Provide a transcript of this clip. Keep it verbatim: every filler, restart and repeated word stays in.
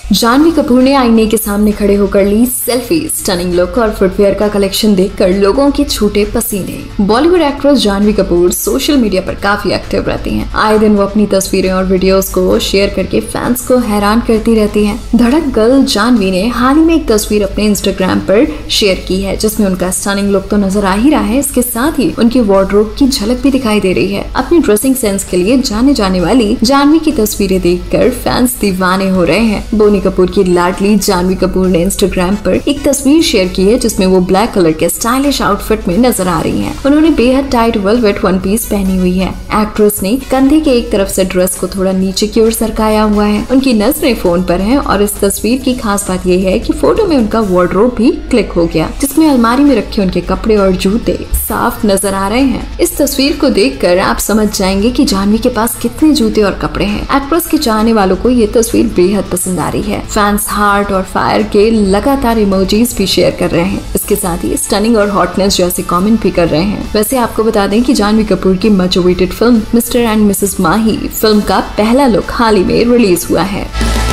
जानवी कपूर ने आईने के सामने खड़े होकर ली सेल्फी। स्टनिंग लुक और फुटवेयर का कलेक्शन देखकर लोगों के छूटे पसीने। Bollywood actress Janhvi Kapoor social media पर काफी एक्टिव रहती हैं। आए दिन वो अपनी तस्वीरें और वीडियोस को शेयर करके फैंस को हैरान करती रहती हैं। धड़क गर्ल जानवी ने हाल ही में एक तस्वीर अपने इंस्टाग्राम पर शेयर की है, जिसमें उनका स्टनिंग लुक तो नजर आ ही रहा है, इसके साथ ही उनकी वार्डरोब की झलक भी दिखाई दे रही है। अपनी ड्रेसिंग सेंस के लिए जाने जाने वाली जानवी की तस्वीरें देखकर फैंस दीवाने हो रहे हैं। बोनी कपूर की लाडली जानवी कपूर ने इंस्टाग्राम पर एक तस्वीर शेयर की है, जिसमें वो ब्लैक कलर के स्टाइलिश आउटफिट में नजर आ रही हैं। उन्होंने बेहद टाइट वेलवेट वन पीस पहनी हुई है। एक्ट्रेस ने कंधे के एक तरफ से ड्रेस को थोड़ा नीचे की ओर सरकाया हुआ है। उनकी नजरें फोन पर हैं और इस तस्वीर की खास बात यह है कि फोटो में उनका वार्डरोब भी क्लिक हो गया, जिसमें अलमारी में रखे उनके कपड़े और जूते साफ नजर आ रहे हैं। इस तस्वीर को देखकर आप समझ जाएंगे कि जानवी के पास कितने जूते और कपड़े हैं। एक्ट्रेस के चाहने वालों को ये तस्वीर बेहद पसंद आ रही है। फैंस हार्ट और फायर के लगातार इमोजीज भी शेयर कर रहे हैं। इसके साथ ही स्टनिंग और हॉटनेस जैसे कमेंट भी कर रहे हैं। वैसे आपको बता दें कि जानवी कपूर की much awaited film Mr and Mrs Mahi film का पहला लुक हाल ही में रिलीज हुआ है।